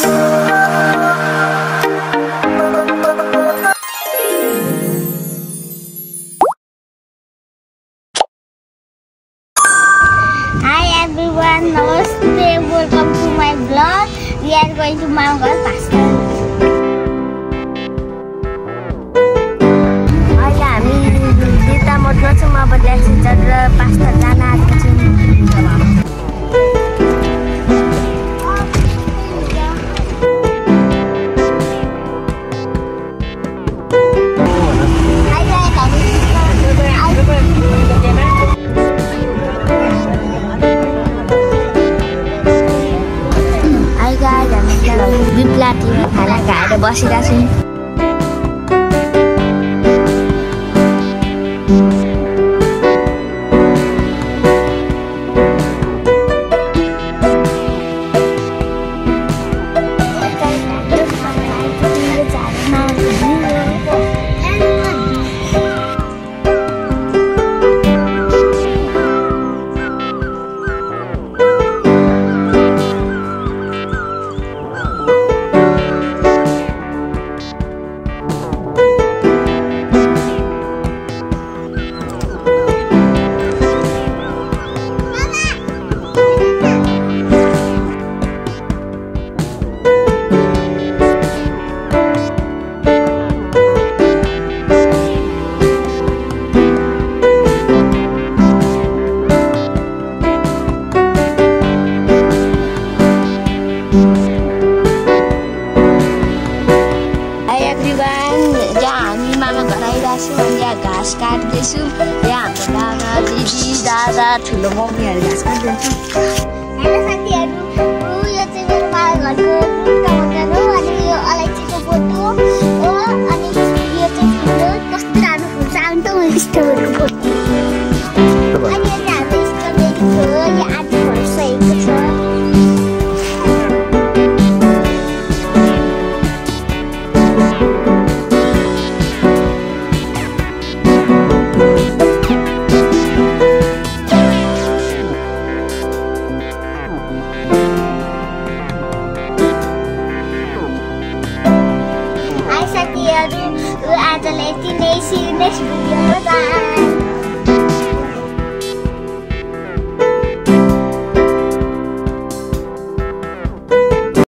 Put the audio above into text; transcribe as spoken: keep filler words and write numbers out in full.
everyone, namaste, welcome to my vlog. We are going to Mangal pasta. अहिले हामी दिता मोडमा छौँ, अब ट्याक्सी चढेर पास्ता जान आएको छौँ। बिप्लाटीमा खाना खाएर बसिरहेको छु। घाँस काट्दैछु। यहाँ हाम्रो दादा दिदी दादा ठुलो मम्मीहरू घाँस काट्दैछु। हेलो साथीहरू, यो चाहिँ मेरो मामा घरको टमाटर हो अनि यो अलैँचीको बोटो हो अनि यो चाहिँ फुल कस्तो राम्रो फुल्छ आउनु त म स्ट्रबेरीको बोटो अनि यो चाहिँ हाम्रो स्ट्रबेरी हो। यो आधी भइसकेको छ। आजलाई यति नै, सी यु नेक्स्ट भिडियोमा बाइ।